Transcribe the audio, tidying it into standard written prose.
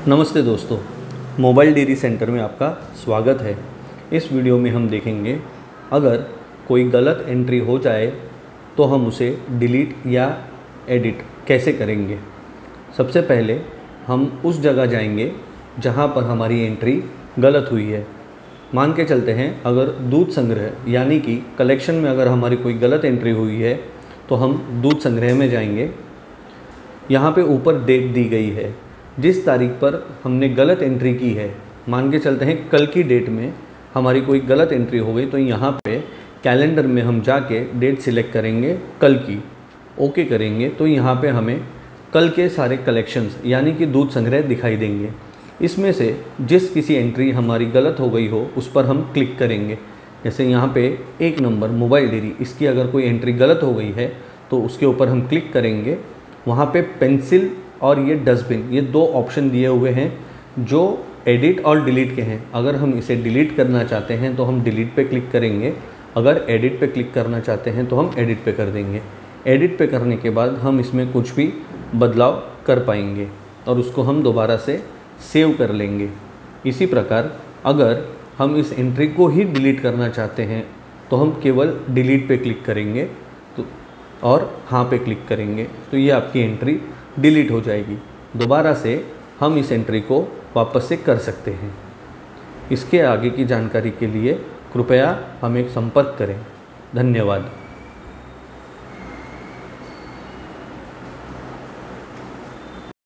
नमस्ते दोस्तों, mobile dairy centre में आपका स्वागत है। इस वीडियो में हम देखेंगे अगर कोई गलत एंट्री हो जाए तो हम उसे डिलीट या एडिट कैसे करेंगे। सबसे पहले हम उस जगह जाएंगे जहां पर हमारी एंट्री गलत हुई है। मान के चलते हैं अगर दूध संग्रह यानी कि कलेक्शन में अगर हमारी कोई गलत एंट्री हुई है तो हम दूध संग्रह में जाएंगे। यहाँ पे ऊपर डेट दी गई है, जिस तारीख पर हमने गलत एंट्री की है, मान के चलते हैं कल की डेट में हमारी कोई गलत एंट्री हो गई तो यहाँ पे कैलेंडर में हम जाके डेट सिलेक्ट करेंगे कल की, ओके करेंगे तो यहाँ पे हमें कल के सारे कलेक्शंस यानी कि दूध संग्रह दिखाई देंगे। इसमें से जिस किसी एंट्री हमारी गलत हो गई हो उस पर हम क्लिक करेंगे। जैसे यहाँ पे 1 नंबर मोबाइल डेयरी, इसकी अगर कोई एंट्री गलत हो गई है तो उसके ऊपर हम क्लिक करेंगे। वहाँ पे पेंसिल और ये डस्टबिन, ये 2 ऑप्शन दिए हुए हैं जो एडिट और डिलीट के हैं। अगर हम इसे डिलीट करना चाहते हैं तो हम डिलीट पे क्लिक करेंगे, अगर एडिट पे क्लिक करना चाहते हैं तो हम एडिट पे कर देंगे। एडिट पे करने के बाद हम इसमें कुछ भी बदलाव कर पाएंगे और उसको हम दोबारा से सेव कर लेंगे। इसी प्रकार अगर हम इस एंट्री को ही डिलीट करना चाहते हैं तो हम केवल डिलीट पे क्लिक करेंगे और हाँ पे क्लिक करेंगे तो ये आपकी एंट्री डिलीट हो जाएगी। दोबारा से हम इस एंट्री को वापस से कर सकते हैं। इसके आगे की जानकारी के लिए कृपया हमें संपर्क करें। धन्यवाद।